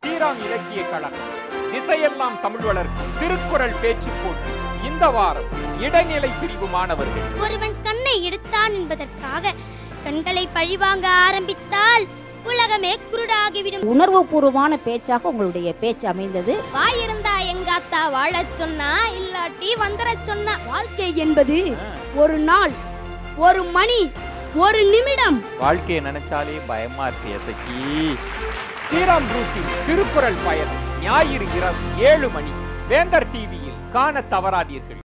ஸ்ரீராம் இலக்கிய கழகம், திசையெல்லாம் தமிழ் வளர்க்கும் திருக்குறள் பேச்சு போட்டி. இந்த வாரம் இடைநிலை பிரிவு மாணவர்கள். ஒருவன் கண்ணை எடுத்தான் என்பதற்காக கண்களை பழிவாங்க ஆரம்பித்தால் உலகமே குருடாகிவிடும். உணர்வு பூர்வமான பேச்சாக உங்களுடைய பேச்சு அமைந்தது. வாயிருந்தா எங்காத்தா வாழச் சொன்னா, இல்லாட்டி வந்துடச் சொன்னா. வாழ்க்கை என்பது ஒரு நாள், ஒரு மணி, ஒரு நிமிடம். வாழ்க்கையை நினைச்சாலே பயமா இருக்கு எசக்கி. ஸ்ரீராம் ரூட்டின் திருக்குறள் பயணம் ஞாயிறு இரவு 7 மணி வேந்தர் டிவியில் காண தவறாதீர்கள்.